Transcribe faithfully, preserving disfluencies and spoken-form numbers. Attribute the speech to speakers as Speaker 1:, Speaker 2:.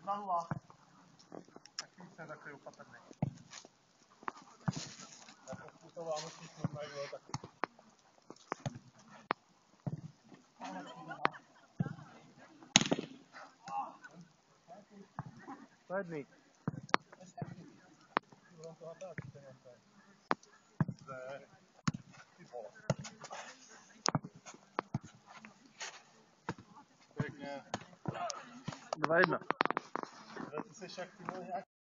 Speaker 1: dva nula. Tak víc jsem takový opatrný. Jako způsobová musí snudnají, jo, tak... Sledný. Budem to natáčet, ten nějaké. Zde. Ty vole. Pěkně.
Speaker 2: Dva jedna.
Speaker 1: Ty jsi jak ty vole nějak...